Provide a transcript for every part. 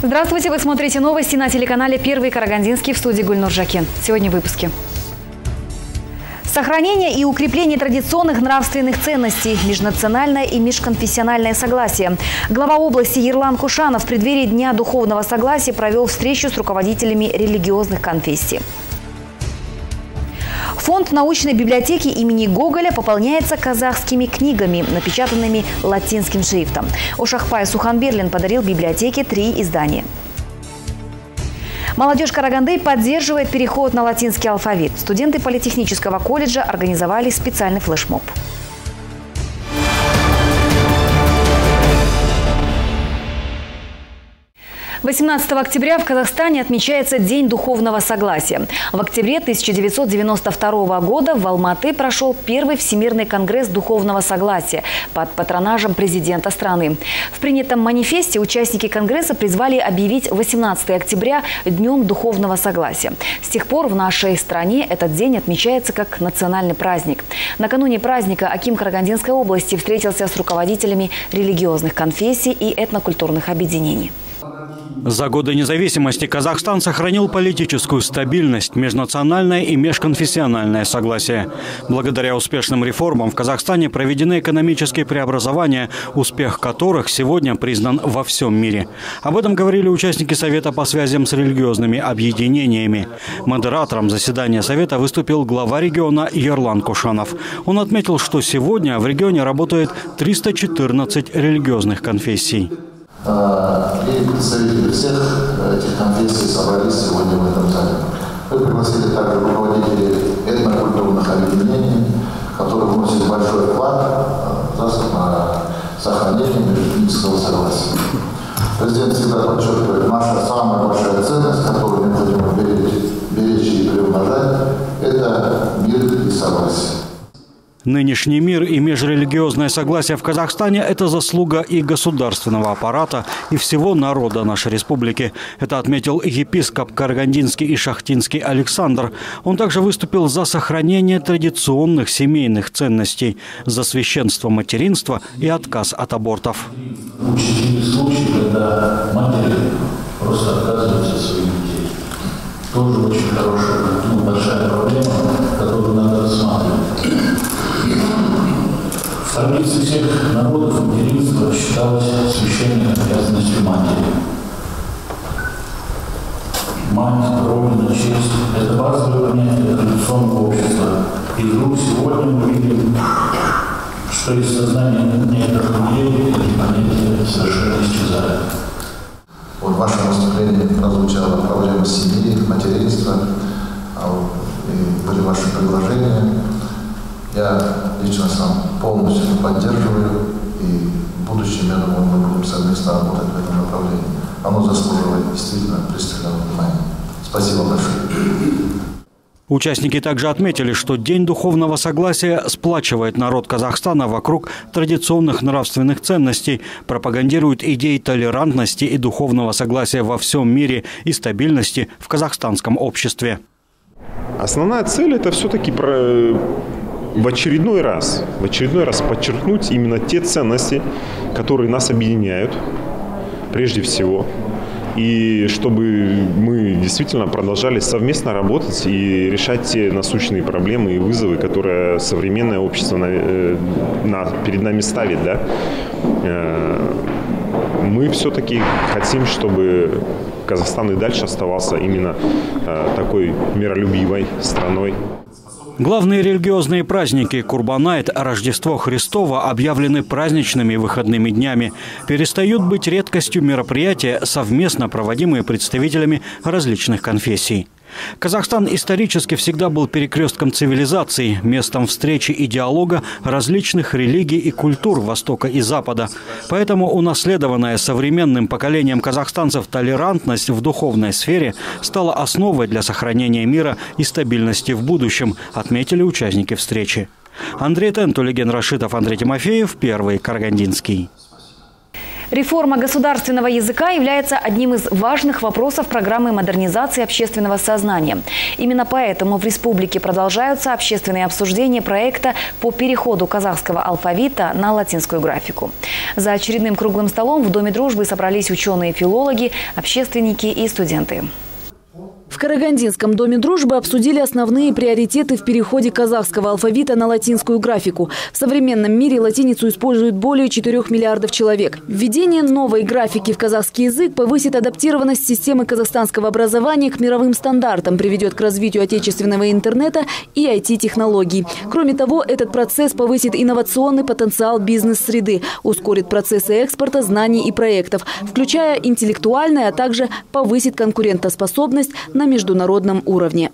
Здравствуйте, вы смотрите новости на телеканале «Первый Карагандинский», в студии Гульнур Жакен. Сегодня в выпуске. Сохранение и укрепление традиционных нравственных ценностей, межнациональное и межконфессиональное согласие. Глава области Ерлан Кушанов в преддверии Дня духовного согласия провел встречу с руководителями религиозных конфессий. Фонд научной библиотеки имени Гоголя пополняется казахскими книгами, напечатанными латинским шрифтом. Ошахпай Суханберлин подарил библиотеке 3 издания. Молодежь Караганды поддерживает переход на латинский алфавит. Студенты политехнического колледжа организовали специальный флешмоб. 18 октября в Казахстане отмечается День духовного согласия. В октябре 1992 года в Алматы прошел первый Всемирный конгресс духовного согласия под патронажем президента страны. В принятом манифесте участники конгресса призвали объявить 18 октября Днем духовного согласия. С тех пор в нашей стране этот день отмечается как национальный праздник. Накануне праздника аким Карагандинской области встретился с руководителями религиозных конфессий и этнокультурных объединений. За годы независимости Казахстан сохранил политическую стабильность, межнациональное и межконфессиональное согласие. Благодаря успешным реформам в Казахстане проведены экономические преобразования, успех которых сегодня признан во всем мире. Об этом говорили участники Совета по связям с религиозными объединениями. Модератором заседания Совета выступил глава региона Ерлан Кушанов. Он отметил, что сегодня в регионе работает 314 религиозных конфессий. И представители всех этих конфессий собрались сегодня в этом зале. Мы пригласили также руководителей этнокультурных объединений, которые вносят большой вклад в сохранение межэтнического согласия. Президент всегда подчеркивает, наша самая большая ценность, которую необходимо беречь и приумножать, это мир и согласие. Нынешний мир и межрелигиозное согласие в Казахстане – это заслуга и государственного аппарата, и всего народа нашей республики. Это отметил епископ Карагандинский и Шахтинский Александр. Он также выступил за сохранение традиционных семейных ценностей, за священство материнства и отказ от абортов. Учтивый случай, когда матери просто отказываются от своих детей. Тоже очень хорошая, большая проблема, которую надо рассматривать. В традиции всех народов материнство считалось священной обязанностью матери. Мать, родина, честь – это базовое понятие традиционного общества. И вдруг сегодня мы видим, что из сознания некоторых людей эти понятия совершенно исчезают. В вашем выступлении прозвучала проблема семьи, материнства, и были ваши предложения. Я лично сам полностью поддерживаю, и в будущем, я думаю, мы будем совместно работать в этом направлении. Оно заслуживает действительно пристального внимания. Спасибо большое. Участники также отметили, что День духовного согласия сплачивает народ Казахстана вокруг традиционных нравственных ценностей, пропагандирует идеи толерантности и духовного согласия во всем мире и стабильности в казахстанском обществе. Основная цель – это все-таки в очередной раз подчеркнуть именно те ценности, которые нас объединяют, прежде всего. И чтобы мы действительно продолжали совместно работать и решать те насущные проблемы и вызовы, которые современное общество перед нами ставит. Да? Мы все-таки хотим, чтобы Казахстан и дальше оставался именно такой миролюбивой страной. Главные религиозные праздники Курбан-айт, Рождество Христово объявлены праздничными выходными днями. Перестают быть редкостью мероприятия, совместно проводимые представителями различных конфессий. Казахстан исторически всегда был перекрестком цивилизаций, местом встречи и диалога различных религий и культур Востока и Запада. Поэтому унаследованная современным поколением казахстанцев толерантность в духовной сфере стала основой для сохранения мира и стабильности в будущем, отметили участники встречи. Андрей Тен, Тулеген Рашитов, Андрей Тимофеев, Первый Карагандинский. Реформа государственного языка является одним из важных вопросов программы модернизации общественного сознания. Именно поэтому в республике продолжаются общественные обсуждения проекта по переходу казахского алфавита на латинскую графику. За очередным круглым столом в Доме дружбы собрались ученые-филологи, общественники и студенты. В Карагандинском доме дружбы обсудили основные приоритеты в переходе казахского алфавита на латинскую графику. В современном мире латиницу используют более 4 миллиардов человек. Введение новой графики в казахский язык повысит адаптированность системы казахстанского образования к мировым стандартам, приведет к развитию отечественного интернета и IT-технологий. Кроме того, этот процесс повысит инновационный потенциал бизнес-среды, ускорит процессы экспорта знаний и проектов, включая интеллектуальные, а также повысит конкурентоспособность на международном уровне.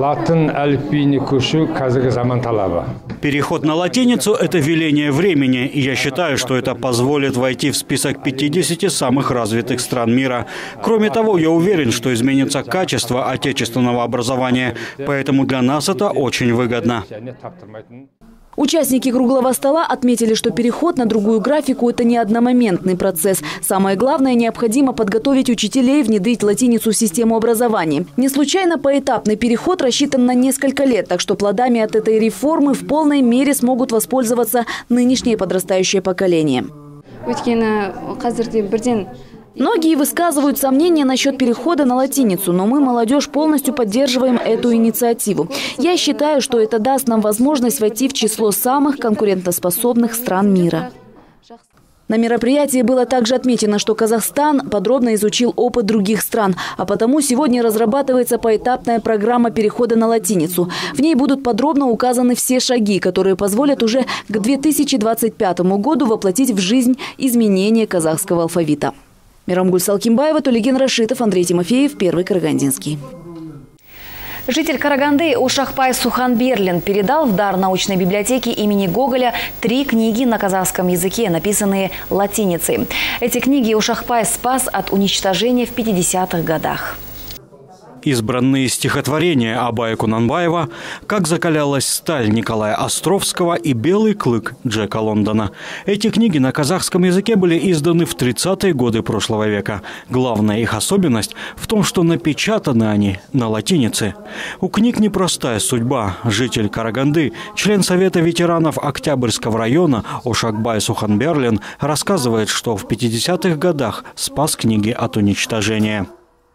Переход на латиницу – это веление времени. И я считаю, что это позволит войти в список 50 самых развитых стран мира. Кроме того, я уверен, что изменится качество отечественного образования. Поэтому для нас это очень выгодно. Участники круглого стола отметили, что переход на другую графику – это не одномоментный процесс. Самое главное – необходимо подготовить учителей и внедрить латиницу в систему образования. Не случайно поэтапный переход рассчитан на несколько лет, так что плодами от этой реформы в полной мере смогут воспользоваться нынешнее подрастающее поколение. Многие высказывают сомнения насчет перехода на латиницу, но мы, молодежь, полностью поддерживаем эту инициативу. Я считаю, что это даст нам возможность войти в число самых конкурентоспособных стран мира. На мероприятии было также отмечено, что Казахстан подробно изучил опыт других стран, а потому сегодня разрабатывается поэтапная программа перехода на латиницу. В ней будут подробно указаны все шаги, которые позволят уже к 2025 году воплотить в жизнь изменения казахского алфавита. Мирамгуль Салкимбаева, Тулеген Рашитов, Андрей Тимофеев, Первый Карагандинский. Житель Караганды Ушакбай Суханберлин передал в дар научной библиотеки имени Гоголя 3 книги на казахском языке, написанные латиницей. Эти книги Ушакбай спас от уничтожения в 50-х годах. Избранные стихотворения Абая Кунанбаева «Как закалялась сталь» Николая Островского и «Белый клык» Джека Лондона. Эти книги на казахском языке были изданы в 30-е годы прошлого века. Главная их особенность в том, что напечатаны они на латинице. У книг непростая судьба. Житель Караганды, член Совета ветеранов Октябрьского района Ушакбай Суханберлин рассказывает, что в 50-х годах спас книги от уничтожения.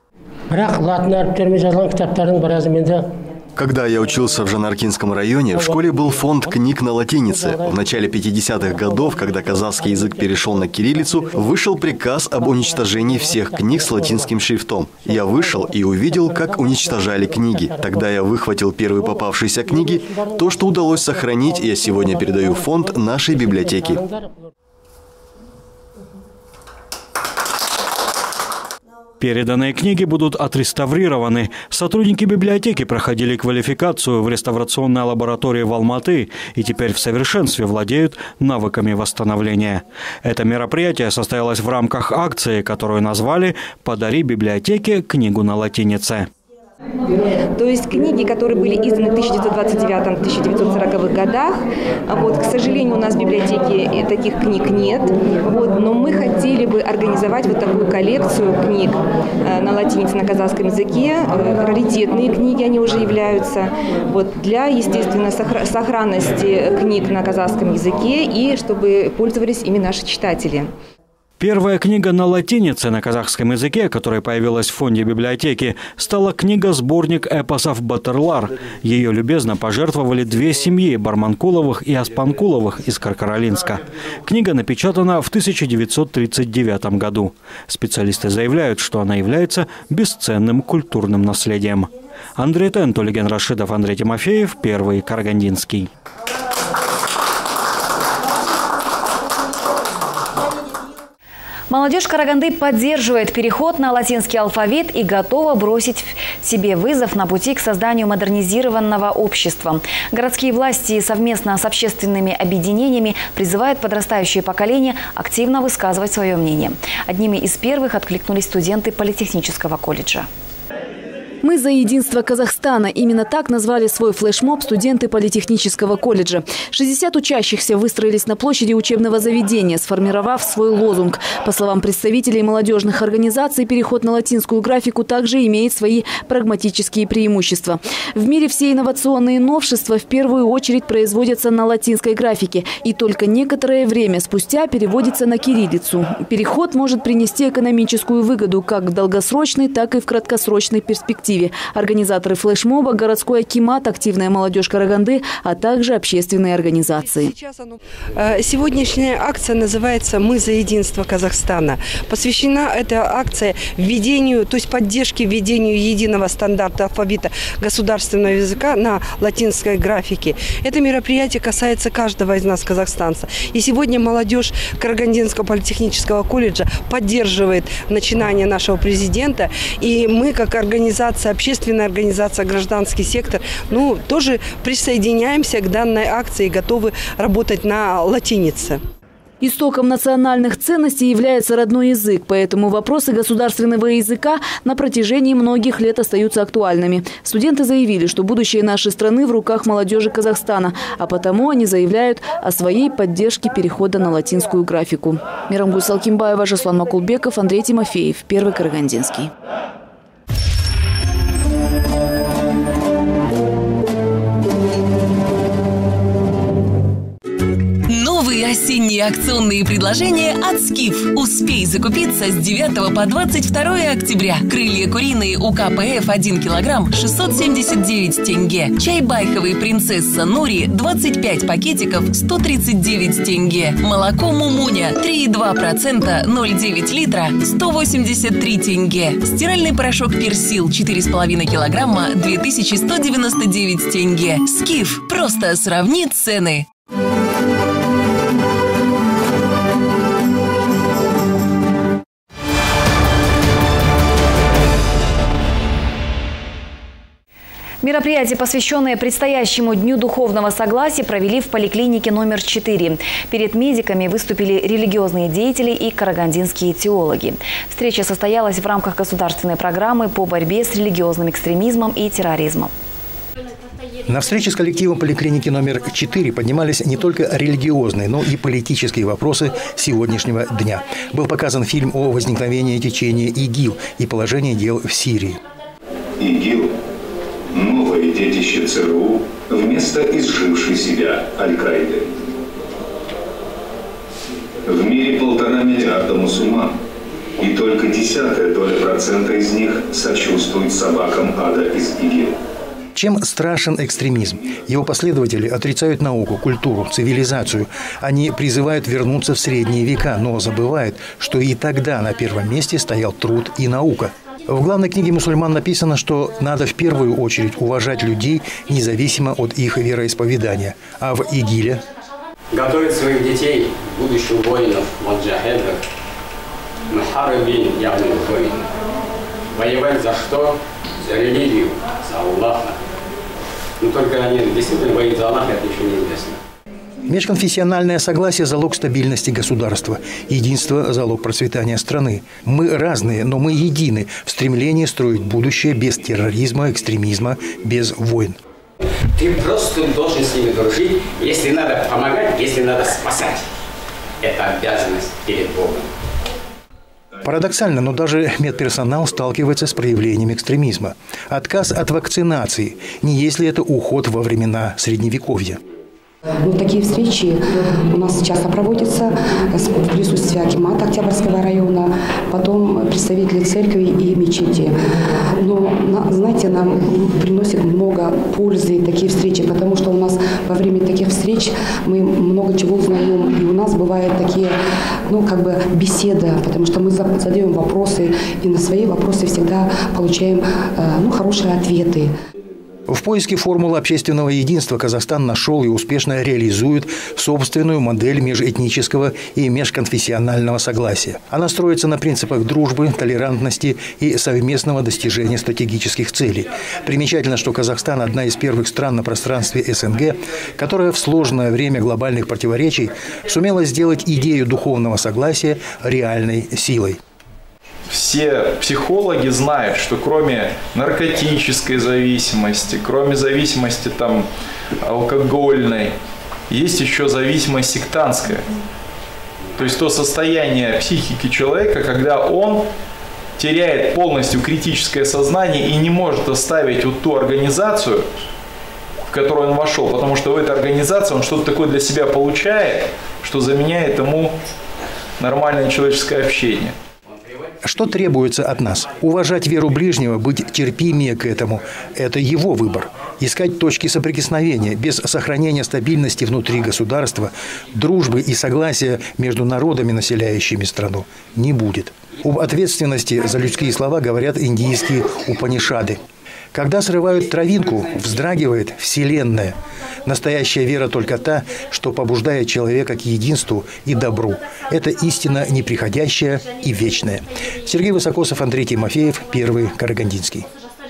Когда я учился в Жанаркинском районе, в школе был фонд книг на латинице. В начале 50-х годов, когда казахский язык перешел на кириллицу, вышел приказ об уничтожении всех книг с латинским шрифтом. Я вышел и увидел, как уничтожали книги. Тогда я выхватил первые попавшиеся книги. То, что удалось сохранить, я сегодня передаю в фонд нашей библиотеки. Переданные книги будут отреставрированы. Сотрудники библиотеки проходили квалификацию в реставрационной лаборатории в Алматы и теперь в совершенстве владеют навыками восстановления. Это мероприятие состоялось в рамках акции, которую назвали «Подари библиотеке книгу на латинице». То есть книги, которые были изданы в 1929-1940-х годах, к сожалению, у нас в библиотеке таких книг нет, но мы хотели бы организовать такую коллекцию книг на латинице, на казахском языке. Раритетные книги они уже являются, для, естественно, сохранности книг на казахском языке и чтобы пользовались ими наши читатели. Первая книга на латинице на казахском языке, которая появилась в фонде библиотеки, стала книга-сборник эпосов «Батырлар». Ее любезно пожертвовали 2 семьи – Барманкуловых и Аспанкуловых из Каркаралинска. Книга напечатана в 1939 году. Специалисты заявляют, что она является бесценным культурным наследием. Андрей Тен, Тулеген Рашитов, Андрей Тимофеев, Первый Карагандинский. Молодежь Караганды поддерживает переход на латинский алфавит и готова бросить себе вызов на пути к созданию модернизированного общества. Городские власти совместно с общественными объединениями призывают подрастающее поколение активно высказывать свое мнение. Одними из первых откликнулись студенты Политехнического колледжа. «Мы за единство Казахстана». Именно так назвали свой флешмоб студенты Политехнического колледжа. 60 учащихся выстроились на площади учебного заведения, сформировав свой лозунг. По словам представителей молодежных организаций, переход на латинскую графику также имеет свои прагматические преимущества. В мире все инновационные новшества в первую очередь производятся на латинской графике и только некоторое время спустя переводится на кириллицу. Переход может принести экономическую выгоду как в долгосрочной, так и в краткосрочной перспективе. Организаторы флешмоба, городской акимат, активная молодежь Караганды, а также общественные организации. Сегодняшняя акция называется «Мы за единство Казахстана». Посвящена эта акция введению, то есть поддержке введению единого стандарта алфавита государственного языка на латинской графике. Это мероприятие касается каждого из нас, казахстанцев. И сегодня молодежь Карагандинского политехнического колледжа поддерживает начинание нашего президента. И мы, как организация, общественная организация, гражданский сектор, тоже присоединяемся к данной акции и готовы работать на латинице. Истоком национальных ценностей является родной язык, поэтому вопросы государственного языка на протяжении многих лет остаются актуальными. Студенты заявили, что будущее нашей страны в руках молодежи Казахстана, а потому они заявляют о своей поддержке перехода на латинскую графику. Мирамгуль Салкимбаева, Жаслан Макулбеков, Андрей Тимофеев, Первый Карагандинский. Новые осенние акционные предложения от Скиф. Успей закупиться с 9 по 22 октября. Крылья куриные УК-ПФ 1 килограмм 679 тенге. Чай байховый принцесса Нури 25 пакетиков 139 тенге. Молоко Мумуня 3,2% 0,9 литра 183 тенге. Стиральный порошок Персил 4,5 килограмма 2199 тенге. Скиф. Просто сравни цены. Мероприятие, посвященное предстоящему Дню духовного согласия, провели в поликлинике номер 4. Перед медиками выступили религиозные деятели и карагандинские теологи. Встреча состоялась в рамках государственной программы по борьбе с религиозным экстремизмом и терроризмом. На встрече с коллективом поликлиники номер 4 поднимались не только религиозные, но и политические вопросы сегодняшнего дня. Был показан фильм о возникновении течения ИГИЛ и положении дел в Сирии. ИГИЛ – новое детище ЦРУ вместо изжившей себя Аль-Каиды. В мире 1,5 миллиарда мусульман, и только 0,1% из них сочувствуют собакам ада из ИГИЛ. Чем страшен экстремизм? Его последователи отрицают науку, культуру, цивилизацию. Они призывают вернуться в средние века, но забывают, что и тогда на первом месте стоял труд и наука. В главной книге мусульман написано, что надо в первую очередь уважать людей, независимо от их вероисповедания. А в ИГИЛе? Готовить своих детей, будущих воинов, маджахедов, мухаррабин, явных воинов. Воевать за что? За религию, за Аллаха. Но только они действительно воюют за Аллаха, это еще неизвестно. Межконфессиональное согласие – залог стабильности государства. Единство – залог процветания страны. Мы разные, но мы едины в стремлении строить будущее без терроризма, экстремизма, без войн. Ты просто должен с ними дружить, если надо помогать, если надо спасать. Это обязанность перед Богом. Парадоксально, но даже медперсонал сталкивается с проявлением экстремизма. Отказ от вакцинации. Не есть ли это уход во времена Средневековья? Такие встречи у нас часто проводятся в присутствии акимата Октябрьского района, потом представители церкви и мечети. Но, знаете, нам приносит много пользы такие встречи, потому что у нас во время таких встреч мы много чего узнаем, и у нас бывают такие, беседы, потому что мы задаем вопросы, и на свои вопросы всегда получаем хорошие ответы. В поиске формулы общественного единства Казахстан нашел и успешно реализует собственную модель межэтнического и межконфессионального согласия. Она строится на принципах дружбы, толерантности и совместного достижения стратегических целей. Примечательно, что Казахстан – одна из первых стран на пространстве СНГ, которая в сложное время глобальных противоречий сумела сделать идею духовного согласия реальной силой. все психологи знают, что кроме наркотической зависимости, кроме зависимости там, алкогольной, есть еще зависимость сектантская. То есть то состояние психики человека, когда он теряет полностью критическое сознание и не может оставить вот ту организацию, в которую он вошел, потому что в этой организации он что-то такое для себя получает, что заменяет ему нормальное человеческое общение. Что требуется от нас? Уважать веру ближнего, быть терпимее к этому – это его выбор. Искать точки соприкосновения без сохранения стабильности внутри государства, дружбы и согласия между народами, населяющими страну, не будет. Об ответственности за людские слова говорят индийские Упанишады. Когда срывают травинку, вздрагивает Вселенная. Настоящая вера только та, что побуждает человека к единству и добру. Это истина неприходящая и вечная. Сергей Высокосов, Андрей Тимофеев, Первый Карагандинский.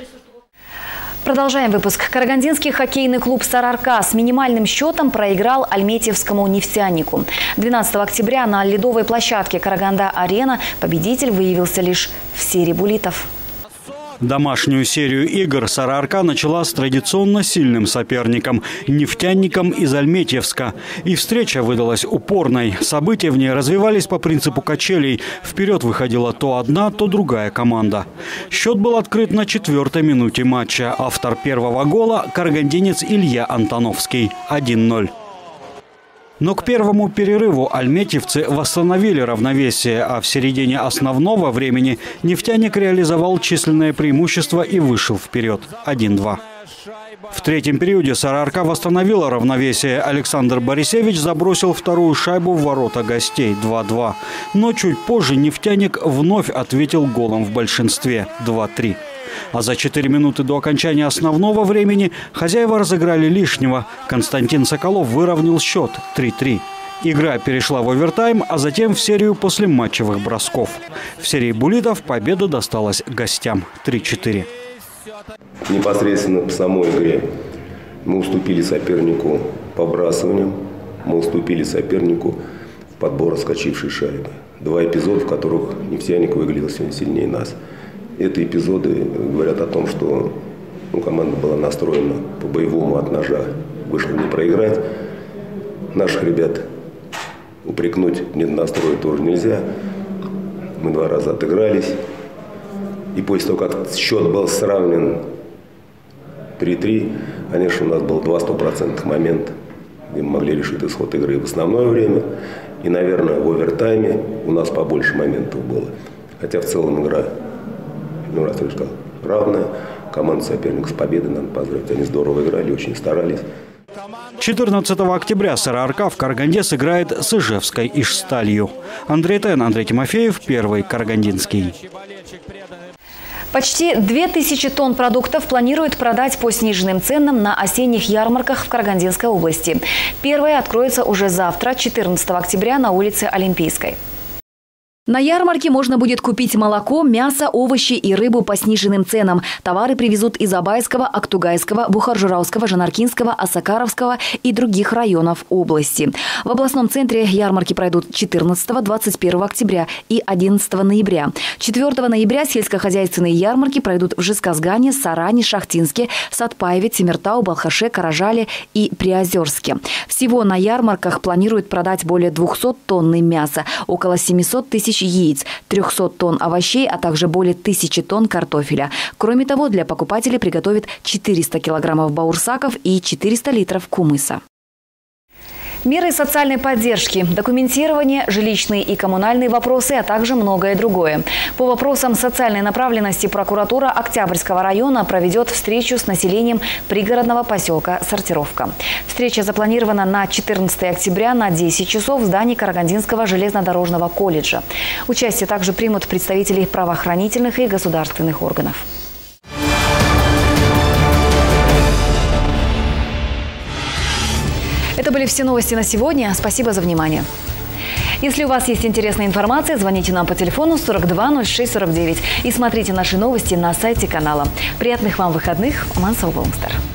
Продолжаем выпуск. Карагандинский хоккейный клуб «Сарыарка» с минимальным счетом проиграл Альметьевскому «Нефтянику». 12 октября на ледовой площадке «Караганда-Арена» победитель выявился лишь в серии буллитов. Домашнюю серию игр «Сарыарка» начала с традиционно сильным соперником – «Нефтяником» из Альметьевска. И встреча выдалась упорной. События в ней развивались по принципу качелей. Вперед выходила то одна, то другая команда. Счет был открыт на 4-й минуте матча. Автор первого гола – карагандинец Илья Антоновский. 1-0. Но к первому перерыву альметьевцы восстановили равновесие, а в середине основного времени «Нефтяник» реализовал численное преимущество и вышел вперед – 1-2. В третьем периоде «Сарыарка» восстановила равновесие. Александр Борисевич забросил вторую шайбу в ворота гостей – 2-2. Но чуть позже «Нефтяник» вновь ответил голом в большинстве – 2-3. А за 4 минуты до окончания основного времени хозяева разыграли лишнего. Константин Соколов выровнял счет 3-3. Игра перешла в овертайм, а затем в серию послематчевых бросков. В серии буллитов победа досталась гостям 3-4. Непосредственно по самой игре мы уступили сопернику по бросаниям, мы уступили сопернику в подбор отскочившей шайбы. 2 эпизода, в которых «Нефтяник» выглядел сегодня сильнее нас. Эти эпизоды говорят о том, что команда была настроена по-боевому от ножа. Вышло не проиграть. Наших ребят упрекнуть в недонастрое тоже нельзя. Мы 2 раза отыгрались. И после того, как счет был сравнен 3-3, конечно, у нас был 2 стопроцентных момента, где мы могли решить исход игры в основное время. И, наверное, в овертайме у нас побольше моментов было. Хотя в целом игра, раз я сказал, равная. Команда соперника с победой, надо поздравить. Они здорово играли, очень старались. 14 октября «Сарыарка» в Караганде сыграет с Ижевской Ижсталью. Андрей Тен, Андрей Тимофеев, Первый Карагандинский. Почти 2000 тонн продуктов планируют продать по сниженным ценам на осенних ярмарках в Карагандинской области. Первая откроется уже завтра, 14 октября, на улице Олимпийской. На ярмарке можно будет купить молоко, мясо, овощи и рыбу по сниженным ценам. Товары привезут из Абайского, Актугайского, Бухаржурауского, Жанаркинского, Осакаровского и других районов области. В областном центре ярмарки пройдут 14, 21 октября и 11 ноября. 4 ноября сельскохозяйственные ярмарки пройдут в Жезказгане, Саране, Шахтинске, Сатпаеве, Тимиртау, Балхаше, Каражале и Приозерске. Всего на ярмарках планируют продать более 200 тонн мяса, около 700 тысяч яиц, 300 тонн овощей, а также более 1000 тонн картофеля. Кроме того, для покупателей приготовят 400 килограммов баурсаков и 400 литров кумыса. Меры социальной поддержки, документирование, жилищные и коммунальные вопросы, а также многое другое. По вопросам социальной направленности прокуратура Октябрьского района проведет встречу с населением пригородного поселка Сортировка. Встреча запланирована на 14 октября на 10 часов в здании Карагандинского железнодорожного колледжа. Участие также примут представители правоохранительных и государственных органов. Это были все новости на сегодня. Спасибо за внимание. Если у вас есть интересная информация, звоните нам по телефону 42 06 49 и смотрите наши новости на сайте канала. Приятных вам выходных. Аман сау болыңыздар.